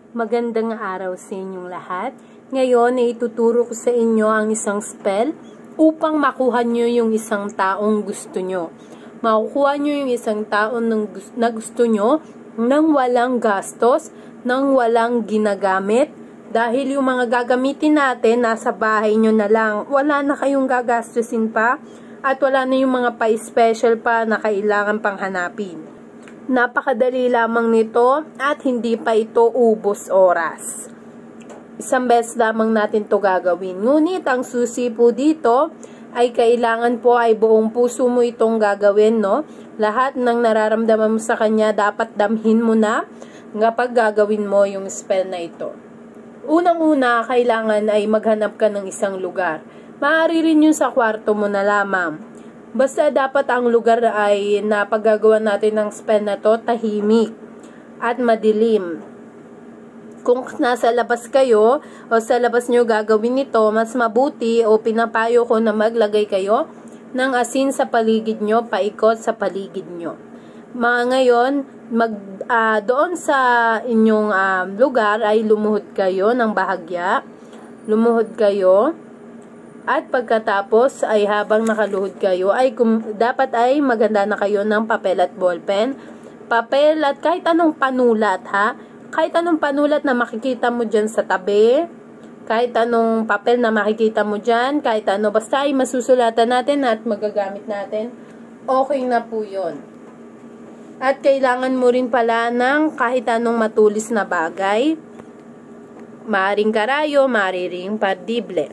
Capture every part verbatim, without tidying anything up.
Magandang araw sa inyong lahat. Ngayon ay ituturo ko sa inyo ang isang spell upang makuha nyo yung isang taong gusto nyo. Makukuha nyo yung isang taong na gusto nyo nang walang gastos, nang walang ginagamit. Dahil yung mga gagamitin natin, nasa bahay nyo na lang. Wala na kayong gagastusin pa at wala na yung mga pa-special pa na kailangan pang hanapin. Napakadali lamang nito at hindi pa ito ubos oras. Isang beses lamang natin to gagawin. Ngunit ang susi po dito ay kailangan po ay buong puso mo itong gagawin, no? Lahat ng nararamdaman mo sa kanya dapat damhin mo na kapag gagawin mo yung spell na ito. Unang-una, kailangan ay maghanap ka ng isang lugar. Maaari rin yun sa kwarto mo na lamang. Basta dapat ang lugar ay napaggagawa natin ng spell na to tahimik at madilim. Kung nasa labas kayo o sa labas nyo gagawin ito, mas mabuti o pinapayo ko na maglagay kayo ng asin sa paligid nyo, paikot sa paligid nyo. Mga ngayon, mag, uh, doon sa inyong uh, lugar ay lumuhod kayo ng bahagya. Lumuhod kayo. At pagkatapos ay habang nakaluhod kayo ay kum, dapat ay maganda na kayo ng papel at ballpen. Papel at kahit anong panulat, ha? Kahit anong panulat na makikita mo dyan sa tabi. Kahit anong papel na makikita mo dyan. Kahit ano, basta ay masusulatan natin at magagamit natin. Okay na po yun. At kailangan mo rin pala ng kahit anong matulis na bagay. Maaring karayo, maaring pardible.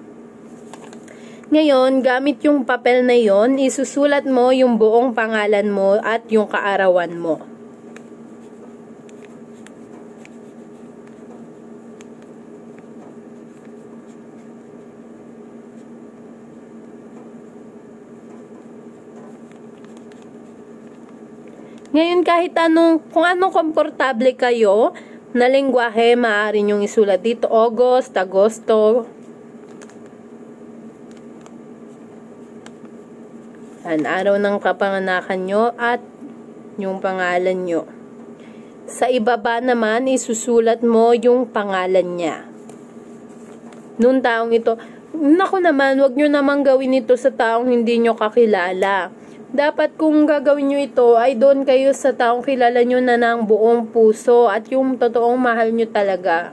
Ngayon, gamit yung papel na yon, isusulat mo yung buong pangalan mo at yung kaarawan mo. Ngayon, kahit anong, kung anong komportable kayo na lengguwahe, maaari nyong isulat dito. August, Agosto, ang araw ng kapanganakan nyo at yung pangalan nyo. Sa ibaba naman, isusulat mo yung pangalan niya. Nung taong ito, naku naman, wag nyo naman gawin ito sa taong hindi nyo kakilala. Dapat kung gagawin nyo ito, ay doon kayo sa taong kilala nyo na ng buong puso at yung totoong mahal nyo talaga.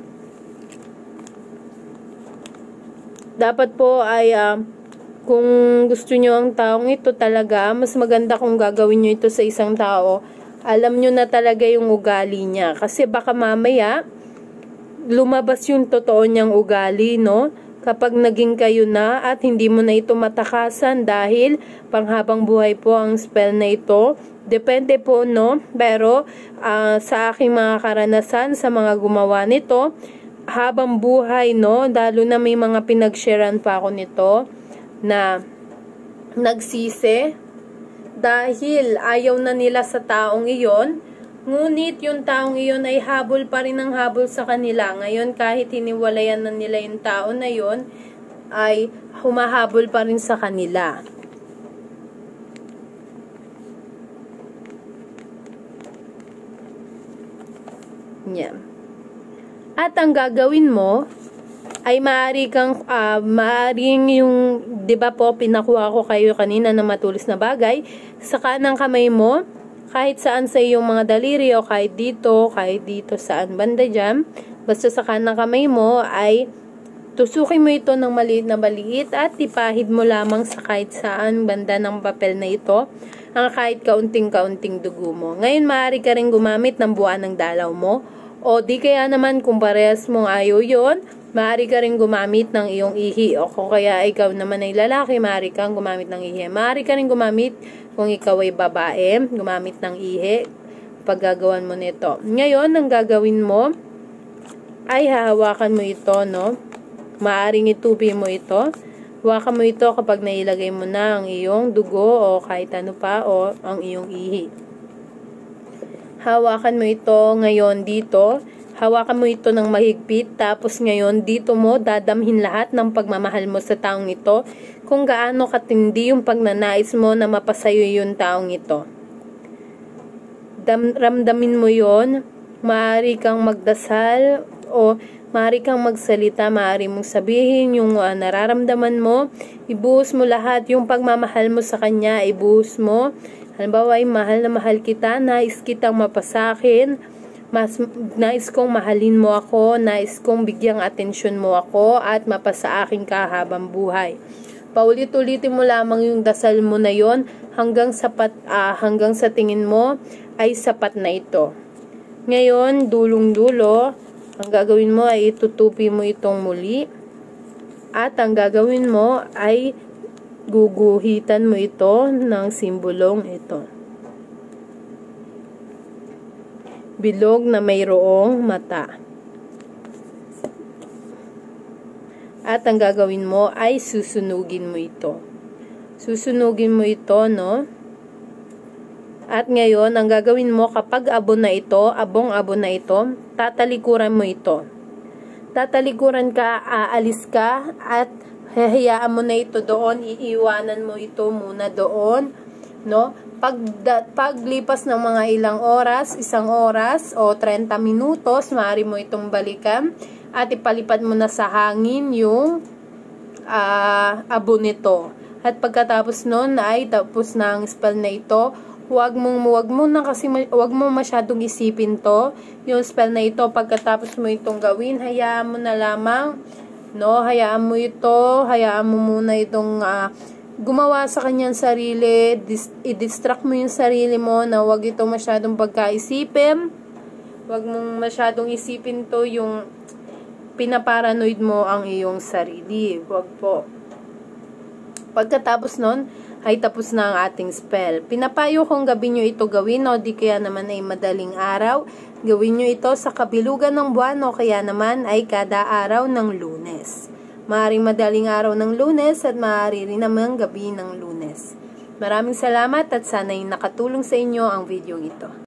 Dapat po ay uh, kung gusto nyo ang taong ito talaga, mas maganda kung gagawin nyo ito sa isang tao. Alam nyo na talaga yung ugali niya. Kasi baka mamaya, lumabas yung totoo niyang ugali, no? Kapag naging kayo na at hindi mo na ito matakasan dahil panghabang buhay po ang spell na ito. Depende po, no? Pero uh, sa aking mga karanasan, sa mga gumawa nito, habang buhay, no? Lalo na may mga pinag-sharean pa ako nito na nagsisi dahil ayaw na nila sa taong iyon, ngunit yung taong iyon ay habol pa rin ang habol sa kanila. Ngayon, kahit hiniwalayan na nila yung tao na yun, ay humahabol pa rin sa kanila. Yeah. At ang gagawin mo ay maaari kang, uh, maaaring yung, di ba po, pinakuha ko kayo kanina na matulis na bagay, sa kanang kamay mo, kahit saan sa iyong mga daliri o kahit dito, kahit dito saan banda dyan, basta sa kanang kamay mo ay tusukin mo ito ng maliit na maliit at ipahid mo lamang sa kahit saan banda ng papel na ito, ang kahit kaunting-kaunting dugo mo. Ngayon, maaari ka rin gumamit ng buwan ng dalaw mo, o di kaya naman kung parehas mong ayaw yun, maaari ka rin gumamit ng iyong ihi. O kung kaya ikaw naman ay lalaki, maaari kang gumamit ng ihi. Maaari ka rin gumamit kung ikaw ay babae, gumamit ng ihi paggagawan mo nito. Ngayon, ang gagawin mo ay hahawakan mo ito, no? Maaring itupi mo ito. Hawakan mo ito kapag nailagay mo na ang iyong dugo o kahit ano pa o ang iyong ihi. Hawakan mo ito ngayon dito. Hawakan mo ito ng mahigpit, tapos ngayon dito mo dadamhin lahat ng pagmamahal mo sa taong ito, kung gaano katindi yung pagnanais mo na mapasayo yung taong ito. Dam, ramdamin mo yon Maaari kang magdasal o maaari kang magsalita, maaari mong sabihin yung uh, nararamdaman mo, ibuhos mo lahat, yung pagmamahal mo sa Kanya, ibuhos mo. Halimbawa ay mahal na mahal kita, nais kitang mapasakin, mas nais kong mahalin mo ako, nais kong bigyang atensyon mo ako at mapasa akin ka habang buhay. Paulit-ulitin mo lamang yung dasal mo na yon hanggang sapat uh, hanggang sa tingin mo ay sapat na ito. Ngayon, dulong-dulo, ang gagawin mo ay itutupi mo itong muli. At ang gagawin mo ay guguhitan mo ito ng simbolong ito. Bilog na mayroong mata. At ang gagawin mo ay susunugin mo ito. Susunugin mo ito, no? At ngayon, ang gagawin mo kapag abo na ito, abong-abo na ito, tatalikuran mo ito. Tatalikuran ka, aalis ka, at hahayaan mo na ito doon, iiwanan mo ito muna doon, no? Pag, da, paglipas ng mga ilang oras, isang oras o thirty minutos, maaari mo itong balikan at ipalipad mo na sa hangin yung uh, abo nito. At pagkatapos nun ay tapos na ang spell na ito. Huwag mong, huwag mo na kasi, huwag mo masyadong isipin to, yung spell na ito. Pagkatapos mo itong gawin, hayaan mo na lamang, no? Hayaan mo ito, hayaan mo muna itong uh, gumawa sa kanyang sarili, i-distract mo yung sarili mo na huwag ito masyadong pagkaisipin. Huwag mong masyadong isipin to yung pinaparanoid mo ang iyong sarili. Huwag po. Pagkatapos nun, ay tapos na ang ating spell. Pinapayo kong gabi nyo ito gawin o di kaya naman ay madaling araw. Gawin nyo ito sa kabilugan ng buwan o kaya naman ay kada araw ng Lunes. Maaaring madaling araw ng Lunes at maaari rin naman gabi ng Lunes. Maraming salamat at sana'y nakatulong sa inyo ang video ito.